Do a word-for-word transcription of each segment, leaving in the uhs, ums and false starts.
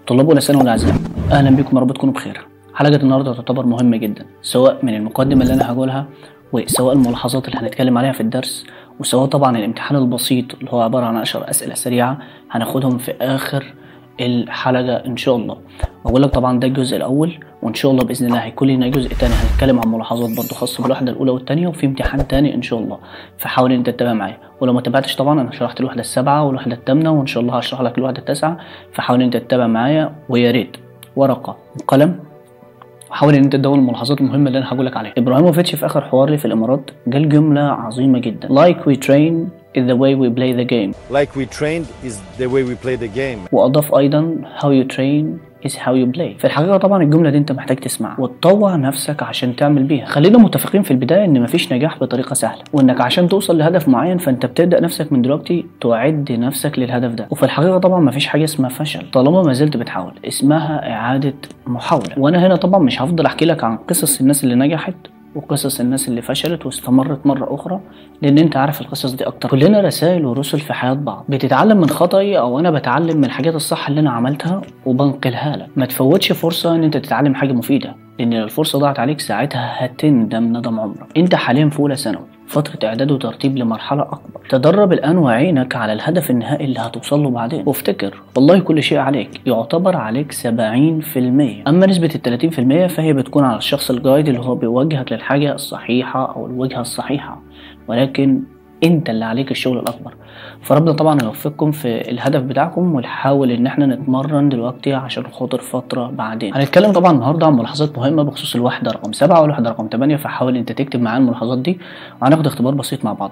طلاب اولى ثانوي الاعزاء، اهلا بكم، يا رب تكونوا بخير. حلقه النهارده تعتبر مهمه جدا، سواء من المقدمه اللي انا هقولها وسواء الملاحظات اللي هنتكلم عليها في الدرس، وسواء طبعا الامتحان البسيط اللي هو عباره عن عشر اسئله سريعه هناخدهم في اخر الحلقه ان شاء الله. واقول لك طبعا ده الجزء الاول، وان شاء الله باذن الله هيكون لنا جزء تاني هنتكلم عن ملاحظات برضه خاصه بالوحده الاولى والثانيه، وفي امتحان تاني ان شاء الله، فحاول انت تتابع معايا. ولو ما تابعتش طبعا انا شرحت الوحده السابعه والوحده الثامنه، وان شاء الله هشرح لك الوحده التاسعه، فحاول انت تتابع معايا، ويا ريت ورقه وقلم وحاول ان انت تدون الملاحظات المهمه اللي انا هقول لك عليها. ابراهيموفيتش في اخر حوار لي في الامارات قال جمله عظيمه جدا: like we train is the way we play the game. Like we trained is the way we play the game. واضاف ايضا how you train is how you play. في الحقيقه طبعا الجمله دي انت محتاج تسمعها وتطوع نفسك عشان تعمل بيها. خلينا متفقين في البدايه ان مفيش نجاح بطريقه سهله، وانك عشان توصل لهدف معين فانت بتبدا نفسك من دلوقتي تعد نفسك للهدف ده. وفي الحقيقه طبعا مفيش حاجه اسمها فشل طالما ما زلت بتحاول، اسمها اعاده محاوله. وانا هنا طبعا مش هفضل احكي لك عن قصص الناس اللي نجحت وقصص الناس اللي فشلت واستمرت مرة أخرى، لأن أنت عارف القصص دي أكتر. كلنا رسائل ورسل في حياة بعض، بتتعلم من خطأي أو أنا بتعلم من الحاجات الصح اللي أنا عملتها وبنقلها لك. ما تفوتش فرصة إن أنت تتعلم حاجة مفيدة، لأن لو الفرصة ضاعت عليك ساعتها هتندم ندم عمرك. أنت حاليا في أولى ثانوي، فترة إعداد وترتيب لمرحلة أكبر. تدرب الآن وعينك على الهدف النهائي اللي هتوصل له بعدين، وافتكر والله كل شيء عليك يعتبر عليك سبعين في المية، أما نسبة التلاتين في المية فهي بتكون على الشخص الجايد اللي هو بيوجهك للحاجة الصحيحة أو الوجهة الصحيحة، ولكن انت اللي عليك الشغل الاكبر. فربنا طبعا يوفقكم في الهدف بتاعكم، ونحاول ان احنا نتمرن دلوقتي عشان خاطر فتره بعدين. هنتكلم طبعا النهارده عن ملاحظات مهمه بخصوص الوحده رقم سبعة والوحده رقم ثمانية، فحاول انت تكتب معايا الملاحظات دي وهناخد اختبار بسيط مع بعض.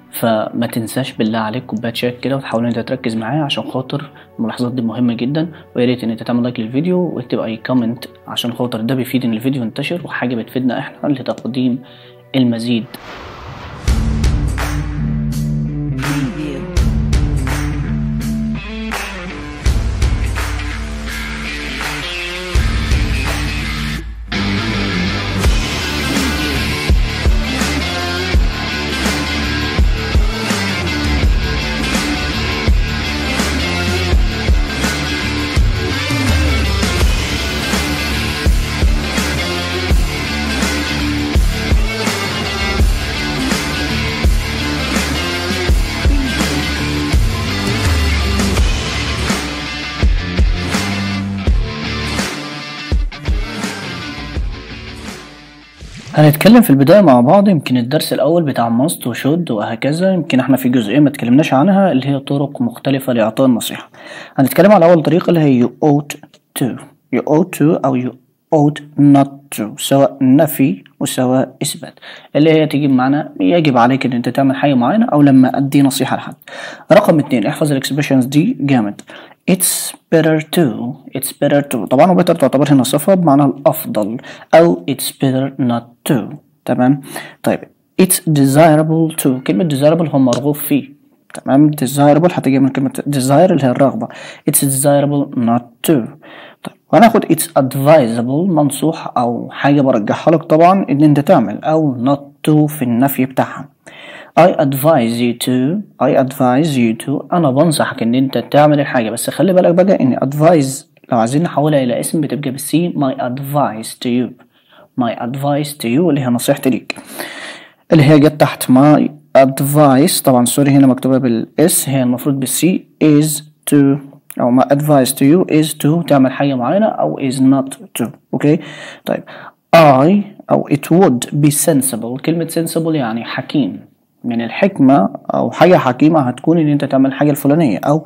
فما تنساش بالله عليك كوبايه شاي كده، وتحاول ان انت تركز معايا عشان خاطر الملاحظات دي مهمه جدا. ويا ريت ان انت تعمل لايك للفيديو واكتب اي كومنت عشان خاطر ده بيفيد ان الفيديو ينتشر، وحاجه بتفيدنا احنا لتقديم المزيد. هنتكلم في البداية مع بعض يمكن الدرس الأول بتاع ماست وشود وهكذا، يمكن احنا في جزئية ما اتكلمناش عنها اللي هي طرق مختلفة لإعطاء النصيحة. هنتكلم على أول طريقة اللي هي you ought to you ought to أو you ought not to، سواء نفي وسواء إثبات، اللي هي تجيب معنا يجب عليك إن أنت تعمل حاجة معينة أو لما أدي نصيحة لحد. رقم اتنين، احفظ الإكسبريشنز دي جامد. It's better to It's better to طبعا و better تعتبر هنا صفة بمعنى الأفضل، أو It's better not to. تمام. طيب It's desirable to، كلمة desirable هو مرغوب فيه. تمام. desirable هتجي من كلمة desire اللي هي الرغبة. It's desirable not to. طيب وهناخد It's advisable منصوح أو حاجة برجحها لك طبعا إن أنت تعمل، أو not to في النفي بتاعها. I advise you to I advise you to أنا بنصحك إن أنت تعمل الحاجة، بس خلي بالك بقى إن advise لو عايزين نحولها إلى اسم بتبقى بالسي. my advice to you my advice to you اللي هي نصيحتي ليك، اللي هي جت تحت my advice. طبعا سوري هنا مكتوبة بالاس، هي المفروض بالسي is to، أو my advice to you is to تعمل حاجة معينة، أو is not to. أوكي. طيب I أو it would be sensible، كلمة sensible يعني حكيم، من الحكمة أو حاجة حكيمة هتكون إن أنت تعمل حاجة الفلانية، أو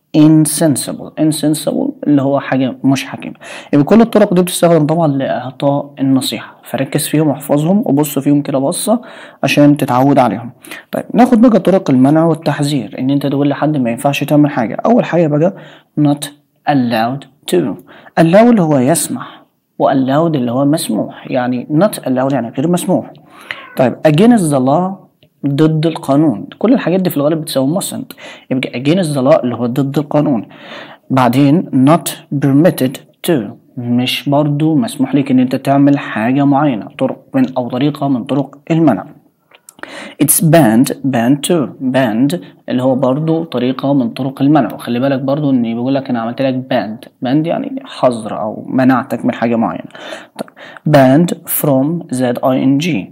insensible insensible اللي هو حاجة مش حكيمة. يبقى كل الطرق دي بتستخدم طبعا لإعطاء النصيحة، فركز فيهم واحفظهم وبص فيهم كده بصة عشان تتعود عليهم. طيب ناخد بقى طرق المنع والتحذير، إن أنت تقول لحد ما ينفعش تعمل حاجة. أول حاجة بقى not allowed to. allow اللي هو يسمح، و allowed اللي هو مسموح، يعني not allowed يعني غير مسموح. طيب against the law ضد القانون، كل الحاجات دي في الغالب بتساوي mustn't، يبقى against the law اللي هو ضد القانون. بعدين not permitted to مش برضو مسموح لك ان انت تعمل حاجة معينة، طرق من او طريقة من طرق المنع. It's banned banned to banned اللي هو برضو طريقة من طرق المنع. وخلي بالك برضو اني بقول لك انا عملت لك banned banned يعني حظر او منعتك من حاجة معينة. طيب banned from z i n g.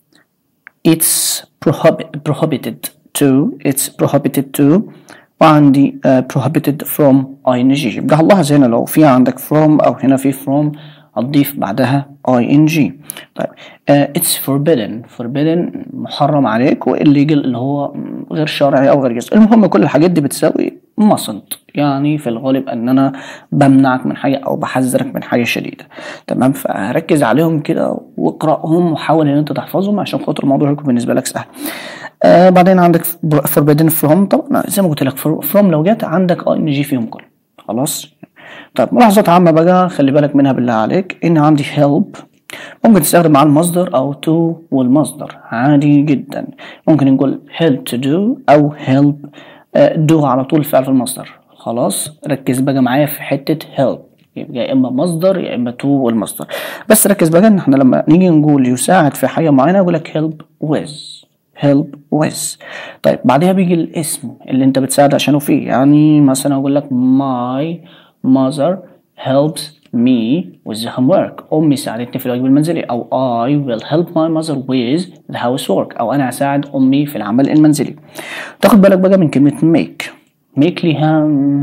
It's prohibit prohibited to it's prohibited to وعندي uh, prohibited from ing. يبقى هنلاحظ هنا لو في عندك from او هنا في from هتضيف بعدها ing. طيب uh, it's forbidden forbidden محرم عليك، و illegal اللي هو غير شرعي او غير جائز. المهم كل الحاجات دي بتساوي mustn't، يعني في الغالب ان انا بمنعك من حاجه او بحذرك من حاجه شديده. تمام، فركز عليهم كده واقراهم وحاول ان انت تحفظهم عشان خاطر الموضوع يكون بالنسبه لك سهل. آه بعدين عندك forbidden from، طبعا زي ما قلت لك from لو جت عندك ing فيهم كله خلاص. طيب ملاحظات عامة بقى خلي بالك منها بالله عليك، ان عندي help ممكن تستخدم مع المصدر او to والمصدر عادي جدا. ممكن نقول help to do او help uh, do على طول فعل في المصدر. خلاص ركز بقى معايا في حتة help، يبقى يا اما مصدر يا اما to والمصدر. بس ركز بقى ان احنا لما نيجي نقول يساعد في حاجة معينة اقول لك help with help with. طيب بعدها بيجي الاسم اللي انت بتساعد عشانه فيه، يعني مثلا اقول لك my mother helps me with the homework. أمي ساعدتني في الواجب المنزلي، أو I will help my mother with the housework، أو أنا أساعد أمي في العمل المنزلي. تاخد بالك بقى من كلمة make. make ليها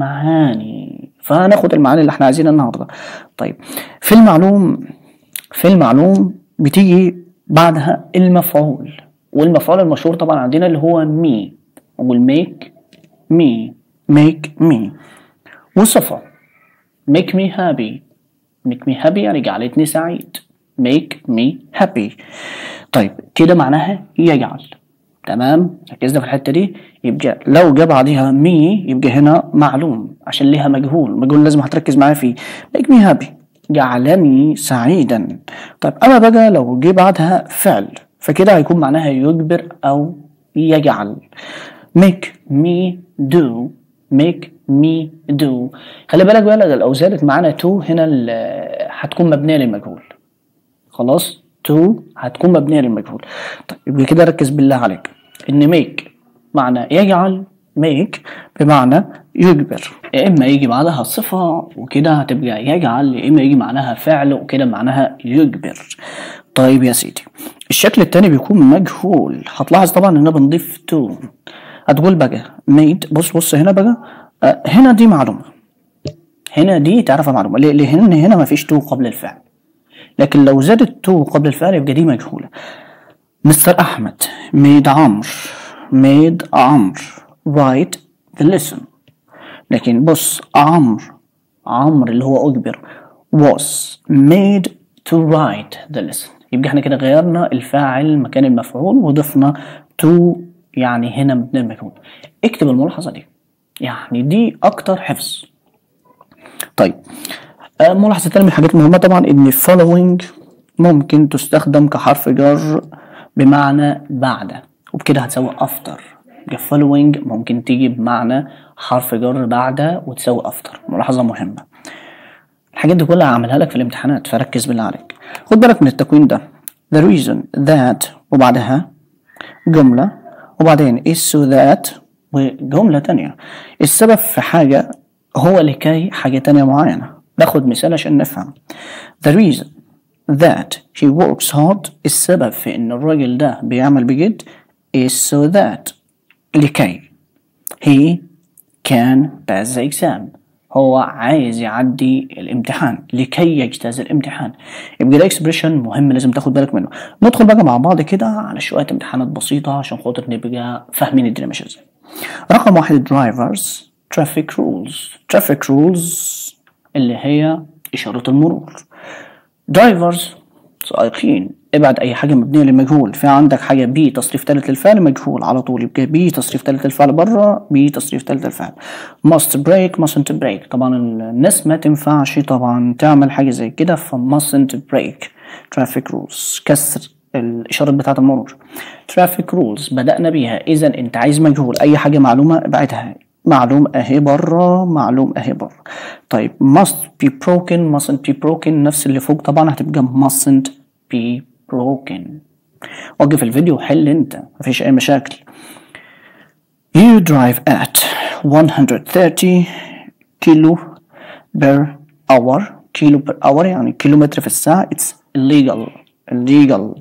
معاني، فهناخد المعاني اللي احنا عايزينها النهارده. طيب في المعلوم في المعلوم بتيجي بعدها المفعول، والمفعول المشهور طبعا عندنا اللي هو me. أقول make me make me. والصفة make me happy make me happy يعني جعلتني سعيد. make me happy. طيب كده معناها يجعل. تمام، ركزنا في الحتة دي. يبقى لو جه بعدها me يبقى هنا معلوم عشان ليها مجهول، مجهول لازم هتركز معايا فيه. make me happy جعلني سعيدا. طيب أما بقى لو جه بعدها فعل فكده هيكون معناها يجبر أو يجعل. make me do make me do. خلي بالك بقى لو زادت معانا to هنا هتكون مبنية للمجهول. خلاص to هتكون مبنية للمجهول. طيب يبقى كده ركز بالله عليك ان make معنى يجعل، make بمعنى يجبر. يا اما يجي بعدها صفة وكده هتبقى يجعل، يا اما يجي معناها فعل وكده معناها يجبر. طيب يا سيدي الشكل التاني بيكون مجهول. هتلاحظ طبعا ان انا بنضيف to. هتقول بقى made. بص بص هنا بقى أه هنا دي معلومة، هنا دي تعرفها معلومة ليه؟ لأن هنا مفيش تو قبل الفعل، لكن لو زادت تو قبل الفعل يبقى دي مجهولة. مستر أحمد made عمرو made عمرو write the lesson. لكن بص عمرو عمرو اللي هو أجبر was made to write the lesson. يبقى احنا كده غيرنا الفاعل مكان المفعول وضفنا to، يعني هنا من المجهول. اكتب الملاحظة دي، يعني دي اكتر حفظ. طيب آه ملاحظة تانية من الحاجات المهمة طبعا ان following ممكن تستخدم كحرف جر بمعنى بعد، وبكده هتساوي after. following ممكن تيجي بمعنى حرف جر بعد وتساوي after. ملاحظة مهمة. الحاجات دي كلها هعملها لك في الامتحانات فركز بالله عليك. خد بالك من التكوين ده. the reason that وبعدها جملة وبعدين is so that وجملة تانية. السبب في حاجة هو لكي حاجة تانية معينة. ناخد مثال عشان نفهم. the reason that he works hard، السبب في ان الراجل ده بيعمل بجد is so that لكي he can pass the exam، هو عايز يعدي الامتحان لكي يجتاز الامتحان. يبقى ده اكسبريشن مهم لازم تاخد بالك منه. ندخل بقى مع بعض كده على شوية امتحانات بسيطة عشان خاطر نبقى فاهمين الدنيا ماشية ازاي. رقم واحد drivers traffic rules. traffic rules اللي هي إشارة المرور. drivers سائقين. ابعد أي حاجة مبنية للمجهول. في عندك حاجة بي تصريف ثالث للفعل مجهول على طول، يبقى بي تصريف ثالث للفعل بره، بي تصريف ثالث للفعل. must break mustn't break. طبعا الناس ما تنفعش طبعا تعمل حاجة زي كده، ف mustn't break. traffic rules كسر الإشارات بتاعة المرور. traffic rules بدأنا بيها، إذا أنت عايز مجهول أي حاجة معلومة ابعدها. معلوم أهي بره، معلوم أهي بره. طيب must be broken mustn't be broken نفس اللي فوق طبعا هتبقى mustn't be broken وقف الفيديو وحل انت، مفيش اي مشاكل. You drive at one hundred thirty كيلو per hour. كيلو per hour يعني كيلومتر في الساعة. It's illegal. illegal.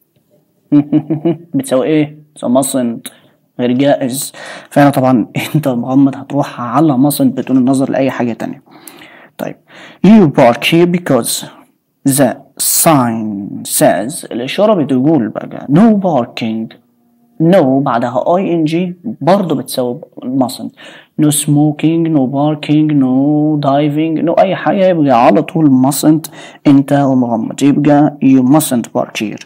بتساوي ايه؟ بتساوي mustn't، غير جائز. فهنا طبعا انت مغمض هتروح على mustn't بدون النظر لأي حاجة تانية. طيب you park here because the sign says. الإشارة بتقول بقى no parking. no بعدها ing برضه بتساوي mustn't. no smoking no parking no diving no أي حاجة، يبقى على طول mustn't انت ومغمض، يبقى you mustn't park here.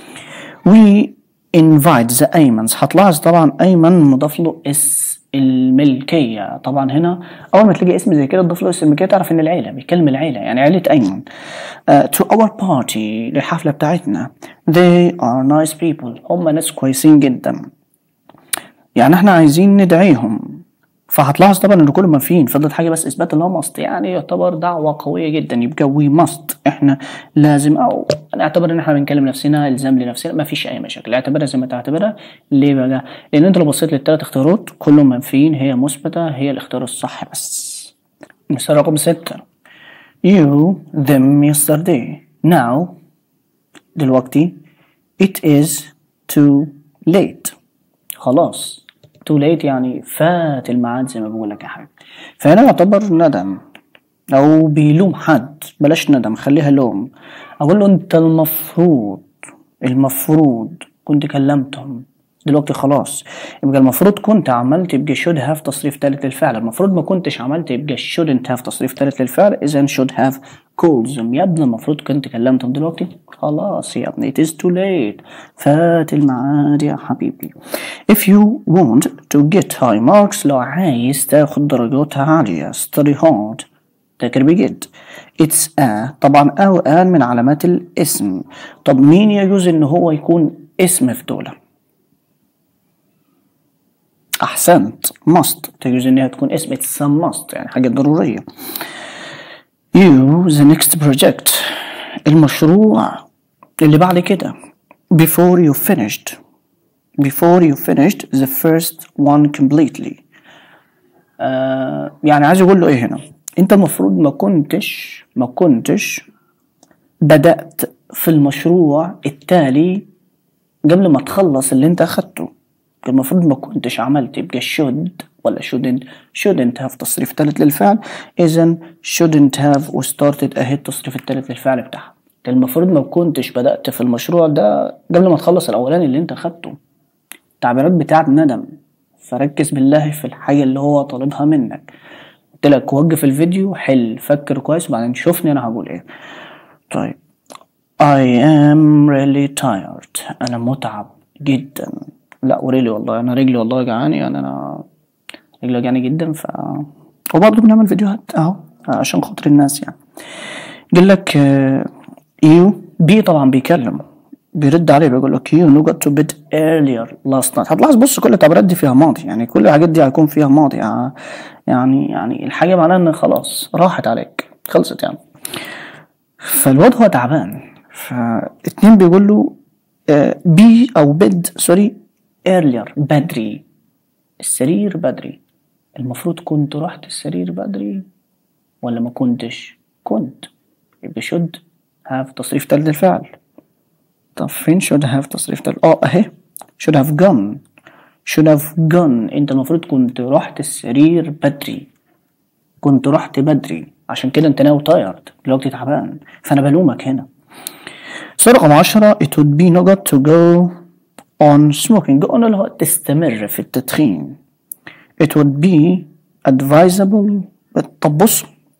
we invite the أيمنز. هتلاحظ طبعا أيمن مضاف له اسم الملكية. طبعا هنا أول ما تلاقي اسم زي كده تضيف له اسم الملكية تعرف إن العيلة، بيتكلم العيلة يعني عيلة أيمن. uh, to our party للحفلة بتاعتنا. they are nice people. هم ناس كويسين جدا، يعني احنا عايزين ندعيهم. فهتلاحظ طبعا ان كل ما فين فضلت حاجه بس اثبات اللي هو must، يعني يعتبر دعوه قويه جدا. يبقى we must احنا لازم، او نعتبر ان احنا بنكلم نفسنا الزام لنفسنا، ما فيش اي مشاكل، اعتبرها زي ما تعتبرها. ليه بقى؟ لان انت لو بصيت للثلاث اختيارات كلهم منفيين، هي مثبته، هي الاختيار الصح بس. مثال رقم ستة you them yesterday. now دلوقتي it is too late. خلاص too late يعني فات الميعاد زي ما بقول لك يا حبيبي. فهنا يعتبر ندم او بيلوم حد، بلاش ندم خليها لوم. اقول له انت المفروض المفروض كنت كلمتهم، دلوقتي خلاص يبقى المفروض كنت عملت، يبقى should have تصريف ثالث للفعل. المفروض ما كنتش عملت يبقى shouldn't have تصريف ثالث للفعل. اذا should have called them. يا ابني المفروض كنت كلمتهم، دلوقتي خلاص يا ابني it is too late فات الميعاد يا حبيبي. if you want to get high marks لو عايز تاخد درجات عالية study hard ذاكر بجد. it's a طبعا او ان من علامات الاسم. طب مين يجوز ان هو يكون اسم في دولة؟ أحسنت must تجوز إنها تكون اسم. it's a must يعني حاجة ضرورية. you the next project المشروع اللي بعد كده. before you finished before you finished the first one completely. آه يعني عايز أقول له إيه هنا؟ أنت المفروض ما كنتش ما كنتش بدأت في المشروع التالي قبل ما تخلص اللي أنت أخدته. المفروض ما كنتش عملت، يبقى should ولا shouldn't. shouldn't have تصريف ثالث للفعل، إذا shouldn't have و started ahead تصريف الثالث للفعل بتاعها. المفروض ما كنتش بدأت في المشروع ده قبل ما تخلص الأولاني اللي أنت أخدته. التعبيرات بتاعت ندم، فركز بالله في الحاجة اللي هو طالبها منك. قلت لك وقف الفيديو حل فكر كويس وبعدين شوفني أنا هقول إيه. طيب I am really tired. أنا متعب جدا. لا وريلي والله انا رجلي والله جعاني، يعني انا رجلي جعاني جدا. ف وبرضه بنعمل فيديوهات اهو عشان خاطر الناس يعني. قال لك يو بي طبعا بيكلم بيرد عليه بيقول لك you no got to bed earlier last night. هتلاحظ بص كل التعبيرات دي فيها ماضي، يعني كل الحاجات دي هيكون فيها ماضي، يعني يعني الحاجة معناها ان خلاص راحت عليك خلصت يعني. فالواد هو تعبان، فاتنين بيقول له بي او بيد سوري earlier بدري، السرير بدري. المفروض كنت رحت السرير بدري ولا ما كنتش؟ كنت، يبقى should have تصريف تالت الفعل. طب فين should have تصريف تالت؟ اه اهي should have gone should have gone. انت المفروض كنت رحت السرير بدري، كنت رحت بدري، عشان كده انت ناو tired دلوقتي تعبان، فانا بلومك هنا. سؤال رقم عشرة it would be no good to go on smoking. go on اللي هو تستمر في التدخين. it would be advisable. طب بص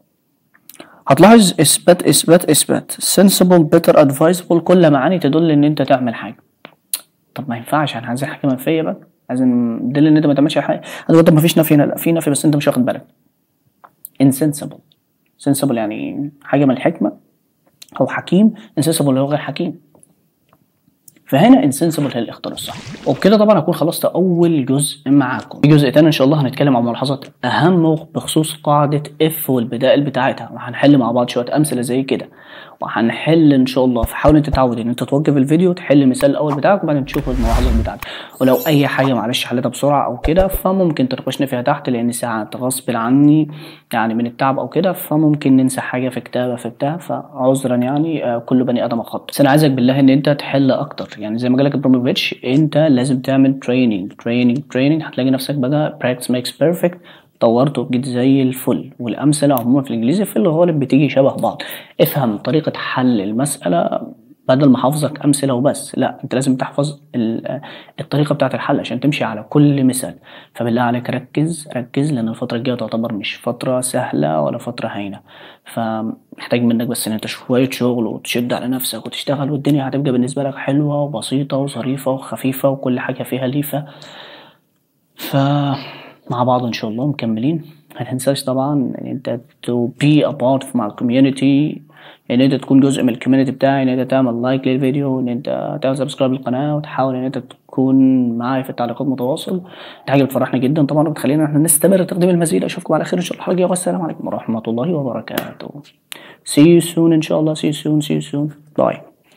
هتلاحظ اثبات اثبات اثبات sensible better advisable كل معاني تدل ان انت تعمل حاجه. طب ما ينفعش، انا عايزين حاجه منفيه بقى، عايزين تدل ان انت ما تعملش حاجه. هتقول طب ما فيش نفي هنا، لا في نفي بس انت مش واخد بالك. insensible sensible يعني حاجه من الحكمه او حكيم، insensible اللي هو غير حكيم. فهنا انسنسبل هي الاختيار الصح. وبكده طبعا اكون خلصت اول جزء معاكم. في جزء تاني ان شاء الله هنتكلم عن ملاحظات اهم بخصوص قاعده اف والبدائل بتاعتها، وهنحل مع بعض شويه امثله زي كده، وهنحل ان شاء الله. فحاول انت تتعود ان انت توقف الفيديو تحل المثال الاول بتاعك وبعدين تشوف الملاحظات بتاعتك. ولو اي حاجه معلش حلتها بسرعه او كده فممكن تناقشني فيها تحت، لان ساعات غصب عني يعني من التعب او كده فممكن ننسى حاجه في كتابه في بتاع، فعذرا يعني آه كل بني ادم خط. بس انا عايزك بالله ان انت تحل اكتر، يعني زي ما قالك ابراموفيتش انت لازم تعمل تريننج تريننج تريننج، هتلاقي نفسك بقى براكتس ميكس بيرفكت، طورته بجد زي الفل. والامثله عموما في الانجليزي في الغالب بتيجي شبه بعض. افهم طريقه حل المساله بدل ما حافظك امثله وبس، لا انت لازم تحفظ الطريقه بتاعه الحل عشان تمشي على كل مثال. فبالله عليك ركز ركز، لان الفتره الجايه تعتبر مش فتره سهله ولا فتره هينه، فمحتاج منك بس ان انت شويه شغل وتشد على نفسك وتشتغل، والدنيا هتبقى بالنسبه لك حلوه وبسيطه وظريفه وخفيفه وكل حاجه فيها ليفه. ف مع بعض ان شاء الله مكملين. ما تنساش طبعا ان انت to be a part of my community، ان انت تكون جزء من الكوميونتي بتاعي، ان انت تعمل لايك للفيديو، ان انت تعمل سبسكرايب للقناه، وتحاول ان انت تكون معايا في التعليقات متواصل. دي حاجه بتفرحني جدا طبعا وبتخلينا احنا نستمر تقديم المزيد. اشوفكم على خير ان شاء الله الحلقه الجايه، والسلام عليكم ورحمه الله وبركاته. see you soon ان شاء الله. see you soon see you soon bye.